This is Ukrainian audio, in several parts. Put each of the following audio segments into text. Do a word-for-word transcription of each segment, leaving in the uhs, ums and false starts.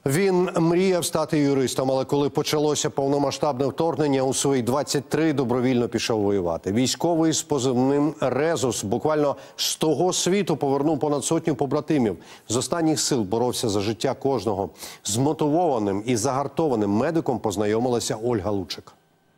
Він мріяв стати юристом, але коли почалося повномасштабне вторгнення, у свої двадцять три добровільно пішов воювати. Військовий з позивним «Резус» буквально з того світу повернув понад сотню побратимів. З останніх сил боровся за життя кожного. З мотивованим і загартованим медиком познайомилася Ольга Лучик.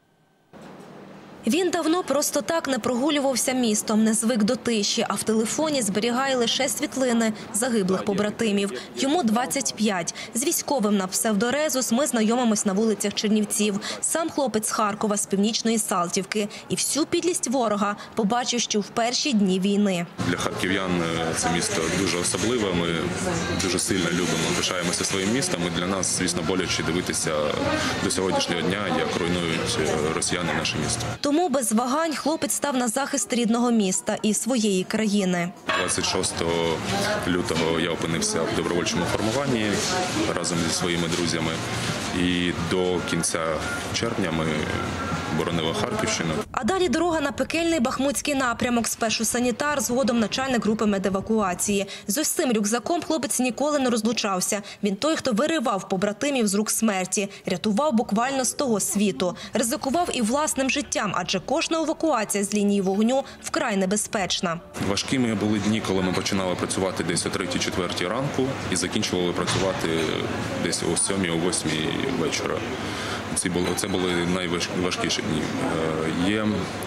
Він давно просто так не прогулювався містом, не звик до тиші, а в телефоні зберігає лише світлини загиблих побратимів. Йому двадцять п'ять. З військовим на псевдо-Резус ми знайомимось на вулицях Чернівців. Сам хлопець з Харкова, з Північної Салтівки. І всю підлість ворога побачив, що в перші дні війни. Для харків'ян це місто дуже особливе. Ми дуже сильно любимо, пишаємося своїм містом. І для нас, звісно, боляче дивитися до сьогоднішнього дня, як руйнують росіяни наше місто. Тому без вагань хлопець став на захист рідного міста і своєї країни. двадцять шостого лютого я опинився в добровольчому формуванні разом зі своїми друзями. І до кінця червня ми боронили Харківщину. А далі дорога на пекельний бахмутський напрямок. Спершу санітар, згодом начальник групи медевакуації. З ось цим рюкзаком хлопець ніколи не розлучався. Він той, хто виривав побратимів з рук смерті, рятував буквально з того світу. Ризикував і власним життям, адже кожна евакуація з лінії вогню вкрай небезпечна. Важкими були дні, коли ми починали працювати десь о третій-четвертій ранку і закінчували працювати десь о сьомій-восьмій вечора. Це були, це були найважкіші дні. Є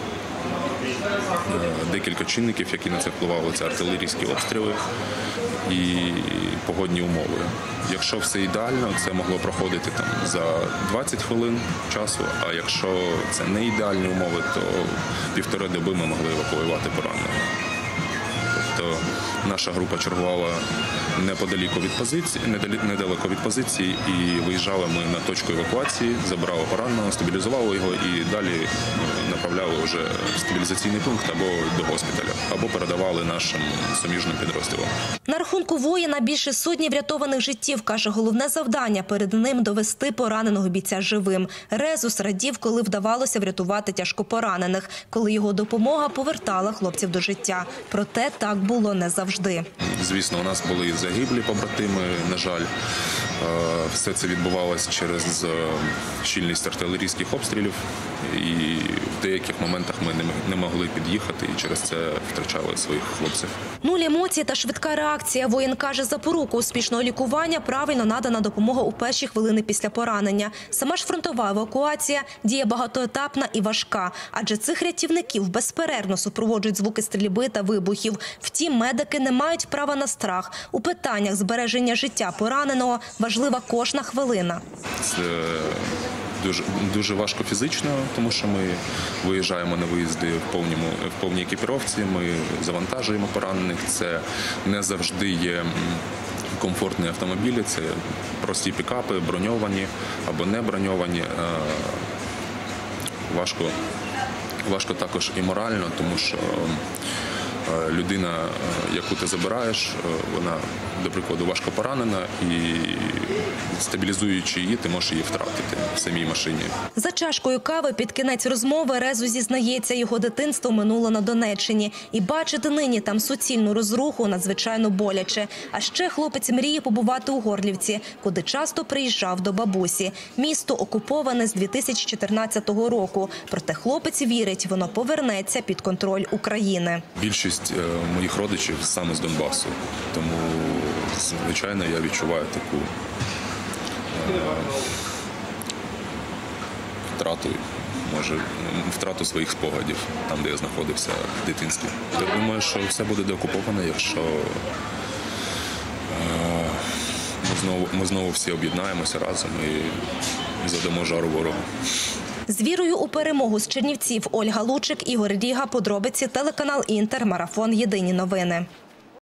декілька чинників, які на це впливали. Це артилерійські обстріли і погодні умови. Якщо все ідеально, це могло проходити там за двадцять хвилин часу, а якщо це не ідеальні умови, то півтори доби ми могли евакуювати пораненого. Тобто наша група чергувала неподаліку від позиції, недалеко від позиції, і виїжджали ми на точку евакуації, забирали пораненого, стабілізували його і далі направляли вже в стабілізаційний пункт або до госпіталя, або передавали нашим суміжним підрозділам. На рахунку воїна більше сотні врятованих життів, каже, головне завдання перед ним – довести пораненого бійця живим. Резус радів, коли вдавалося врятувати тяжкопоранених, коли його допомога повертала хлопців до життя. Проте так було не завжди. Звісно, у нас були загиблі побратими, на жаль. Все це відбувалося через щільність артилерійських обстрілів, і в деяких моментах ми не могли під'їхати, і через це втрачали своїх хлопців. Нуль емоцій та швидка реакція. Воїн каже, запоруку успішного лікування правильно надана допомога у перші хвилини після поранення. Сама ж фронтова евакуація діє багатоетапна і важка, адже цих рятівників безперервно супроводжують звуки стрільби та вибухів. Втім, медики не мають права на страх. У питаннях збереження життя пораненого важлива кожна хвилина. Це дуже, дуже важко фізично, тому що ми виїжджаємо на виїзди в, повному, в повній екіпіровці, ми завантажуємо поранених. Це не завжди є комфортні автомобілі, це прості пікапи, броньовані або не броньовані. Важко, важко також і морально, тому що людина, яку ти забираєш, вона, до прикладу, важко поранена, і стабілізуючи її, ти можеш її втратити в самій машині. За чашкою кави під кінець розмови Резус зізнається, його дитинство минуло на Донеччині. І бачити нині там суцільну розруху надзвичайно боляче. А ще хлопець мріє побувати у Горлівці, куди часто приїжджав до бабусі. Місто окуповане з дві тисячі чотирнадцятого року. Проте хлопець вірить, воно повернеться під контроль України. Більшість моїх родичів саме з Донбасу, тому, звичайно, я відчуваю таку втрату, може, втрату своїх спогадів, там, де я знаходився в дитинстві. Я думаю, що все буде деокуповане, якщо ми знову, ми знову всі об'єднаємося разом і задамо жару ворогу. З вірою у перемогу з Чернівців Ольга Лучик, Ігор Ріга. Подробиці телеканал Інтер. Марафон. Єдині новини.